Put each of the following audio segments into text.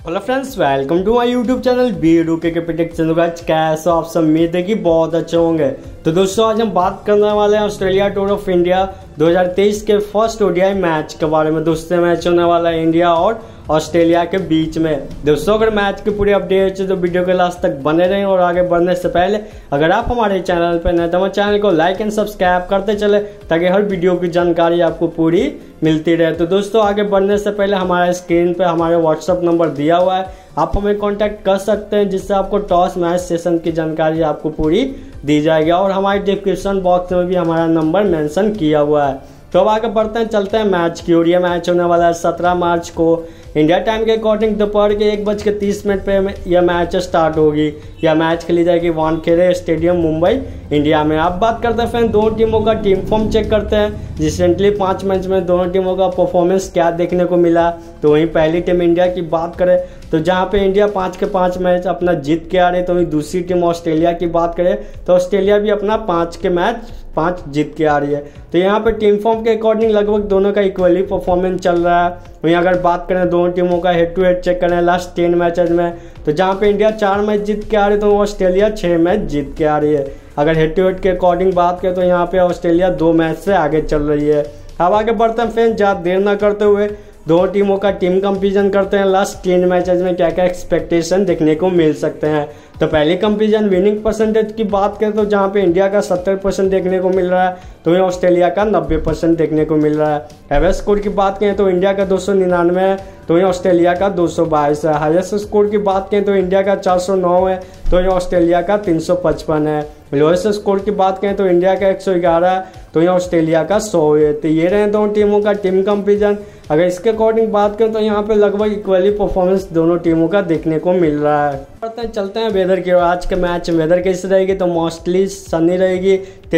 Hello friends, welcome to my YouTube channel बीडू के prediction. कैसे आप सब उम्मीद है कि बहुत अच्छे होंगे। तो दोस्तों आज हम बात करने वाले हैं ऑस्ट्रेलिया टूर ऑफ इंडिया 2023 के फर्स्ट ओडीआई मैच के बारे में। दोस्तों मैच होने वाला है इंडिया और ऑस्ट्रेलिया के बीच में। दोस्तों अगर मैच की पूरी अपडेट है तो वीडियो के लास्ट तक बने रहें। और आगे बढ़ने से पहले अगर आप हमारे चैनल पर नए तो हमारे चैनल को लाइक एंड सब्सक्राइब करते चले ताकि हर वीडियो की जानकारी आपको पूरी मिलती रहे। तो दोस्तों आगे बढ़ने से पहले हमारे स्क्रीन पे हमारे व्हाट्सअप नंबर दिया हुआ है, आप हमें कांटेक्ट कर सकते हैं जिससे आपको टॉस मैच सेशन की जानकारी आपको पूरी दी जाएगी। और हमारे डिस्क्रिप्शन बॉक्स में भी हमारा नंबर मेंशन किया हुआ है। तो अब आगे बढ़ते हैं, चलते हैं मैच की ओर। यह मैच होने वाला है 17 मार्च को इंडिया टाइम के अकॉर्डिंग दोपहर के 1:30 पे यह मैच स्टार्ट होगी। यह मैच खेली जाएगी वानखेड़े स्टेडियम मुंबई इंडिया में। आप बात करते हैं फ्रेंड दोनों टीमों का टीम फॉर्म चेक करते हैं। रिसेंटली 5 मैच में दोनों टीमों का परफॉर्मेंस क्या देखने को मिला। तो वहीं पहली टीम इंडिया की बात करें तो जहां पे इंडिया 5 के 5 मैच अपना जीत के आ रही है, तो वहीं दूसरी टीम ऑस्ट्रेलिया की बात करें तो ऑस्ट्रेलिया भी अपना 5 के मैच 5 जीत के आ रही है। तो यहाँ पे टीम फॉर्म के अकॉर्डिंग लगभग दोनों का इक्वली परफॉर्मेंस चल रहा है। वहीं अगर बात करें दोनों टीमों का हेड टू हेड चेक करें लास्ट 10 मैचेज में, तो जहाँ पे इंडिया 4 मैच जीत के आ रही है तो ऑस्ट्रेलिया 6 मैच जीत के आ रही है। अगर हेड टू हेड के अकॉर्डिंग बात करें तो यहाँ पे ऑस्ट्रेलिया 2 मैच से आगे चल रही है। अब आगे बढ़ते हैं फ्रेंड, ज़्यादा देर ना करते हुए दोनों टीमों का टीम कंपेरिजन करते हैं। लास्ट 10 मैचेज में क्या क्या एक्सपेक्टेशन देखने को मिल सकते हैं। तो पहली कंपेरिजन विनिंग परसेंटेज की बात करें तो जहां पे इंडिया का 70% देखने को मिल रहा है तो वहीं ऑस्ट्रेलिया का 90% देखने को मिल रहा है। एवरेज स्कोर की बात करें तो इंडिया का 299 है तो वहीं ऑस्ट्रेलिया का 222 है। हाईएस्ट स्कोर की बात करें तो इंडिया का 409 है तो वहीं ऑस्ट्रेलिया का 355 है। लोएस्ट स्कोर की बात करें तो इंडिया का 111 है तो यहाँ ऑस्ट्रेलिया का 100 है। तो ये रहे दोनों टीमों का टीम कंपेरिजन। अगर इसके अकॉर्डिंग बात करें तो यहाँ पे लगभग इक्वली परफॉर्मेंस दोनों टीमों का देखने को मिल रहा है। चलते हैं वेदर की। आज के मैच वेदर कैसी रहेगी तो मोस्टली सनी रहेगी,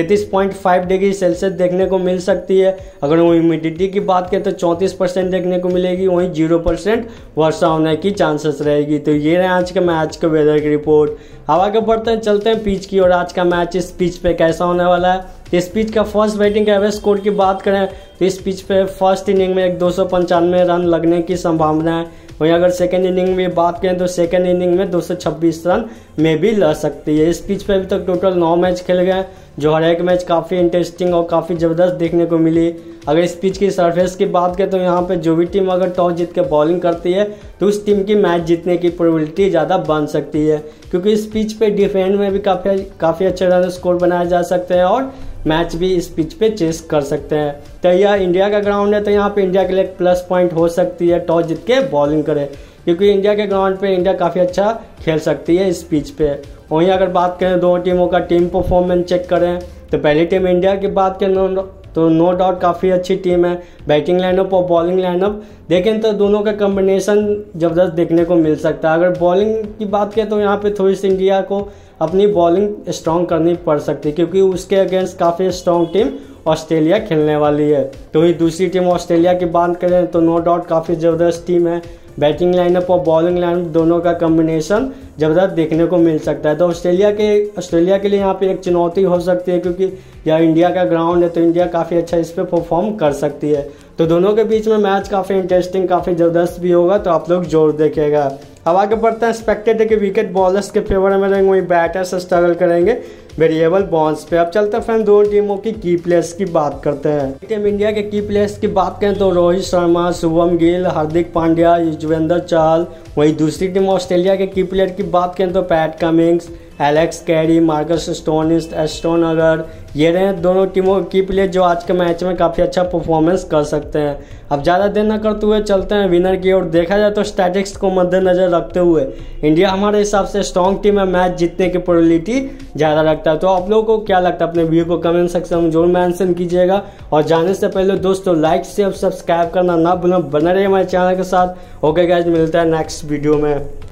33.5 डिग्री सेल्सियस देखने को मिल सकती है। अगर वो ह्यूमिडिटी की बात करें तो 34% देखने को मिलेगी, वहीं 0% वर्षा होने की चांसेस रहेगी। तो ये रहे आज के मैच के वेदर की रिपोर्ट। अब आगे बढ़ते हैं, चलते हैं पिच की। और आज का मैच इस पिच पे कैसा होने वाला है। इस पिच का फर्स्ट बैटिंग का एवरेज स्कोर की बात करें तो इस पिच पे फर्स्ट इनिंग में 295 रन लगने की संभावना है। वहीं अगर सेकेंड इनिंग में बात करें तो सेकेंड इनिंग में 226 रन में भी लग सकती है। इस पिच पे अभी तक टोटल 9 मैच खेले गए जो हर एक मैच काफ़ी इंटरेस्टिंग और काफ़ी ज़बरदस्त देखने को मिली। अगर इस पिच की सरफेस की बात करें तो यहाँ पे जो भी टीम अगर टॉस जीत के बॉलिंग करती है तो उस टीम की मैच जीतने की प्रोबेबिलिटी ज़्यादा बन सकती है, क्योंकि इस पिच पे डिफेंड में भी काफ़ी अच्छे रन स्कोर बनाए जा सकते हैं और मैच भी इस पिच पे चेस कर सकते हैं। तो यह इंडिया का ग्राउंड है तो यहाँ पे इंडिया के लिए प्लस पॉइंट हो सकती है टॉस जीत के बॉलिंग करे, क्योंकि इंडिया के ग्राउंड पे इंडिया काफ़ी अच्छा खेल सकती है इस पिच पे। वहीं अगर बात करें दोनों टीमों का टीम परफॉर्मेंस चेक करें तो पहली टीम इंडिया की बात करें तो नो डाउट काफ़ी अच्छी टीम है। बैटिंग लाइनअप और बॉलिंग लाइनअप देखें तो दोनों का कम्बिनेशन ज़बरदस्त देखने को मिल सकता है। अगर बॉलिंग की बात करें तो यहाँ पे थोड़ी सी इंडिया को अपनी बॉलिंग स्ट्रॉन्ग करनी पड़ सकती है, क्योंकि उसके अगेंस्ट काफ़ी स्ट्रॉन्ग टीम ऑस्ट्रेलिया खेलने वाली है। तो वही दूसरी टीम ऑस्ट्रेलिया की बात करें तो नो डाउट काफ़ी ज़बरदस्त टीम है। बैटिंग लाइनअप और बॉलिंग लाइनअप दोनों का कम्बिनेशन ज़बरदस्त देखने को मिल सकता है। तो ऑस्ट्रेलिया के लिए यहाँ पे एक चुनौती हो सकती है, क्योंकि यह इंडिया का ग्राउंड है तो इंडिया काफ़ी अच्छा इस पर परफॉर्म कर सकती है। तो दोनों के बीच में मैच काफ़ी इंटरेस्टिंग काफ़ी ज़बरदस्त भी होगा, तो आप लोग जोर देखेगा। अब आगे बढ़ते हैं, एक्सपेक्टेड है कि विकेट बॉलर्स के फेवर में रहेंगे, वहीं बैटर्स स्ट्रगल करेंगे वेरिएबल बॉन्स पे। अब चलते हैं फ्रेंड दोनों टीमों की की प्लेयर्स की बात करते हैं। टीम इंडिया के की प्लेयर्स की बात करें तो रोहित शर्मा, शुभम गिल, हार्दिक पांड्या, युजवेंद्र चहल। वहीं दूसरी टीम ऑस्ट्रेलिया के की प्लेयर की बात करें तो Pat Cummins, Alex Carey, Marcus Stoinis, Ashton Agar. ये रहे दोनों टीमों की प्लेयर जो आज के मैच में काफ़ी अच्छा परफॉर्मेंस कर सकते हैं। अब ज़्यादा देर न करते हुए चलते हैं विनर की ओर। देखा जाए तो स्टैटिस्टिक्स को मद्देनजर रखते हुए इंडिया हमारे हिसाब से स्ट्रॉन्ग टीम है, मैच जीतने की प्रोबेबिलिटी ज़्यादा रखता है। तो आप लोगों को क्या लगता है अपने व्यू को कमेंट सेक्शन में जरूर मेंशन कीजिएगा। और जाने से पहले दोस्तों लाइक शेयर सब्सक्राइब करना ना भूलें, बने रहिए हमारे चैनल के साथ। ओके गाइस, मिलता है नेक्स्ट वीडियो में।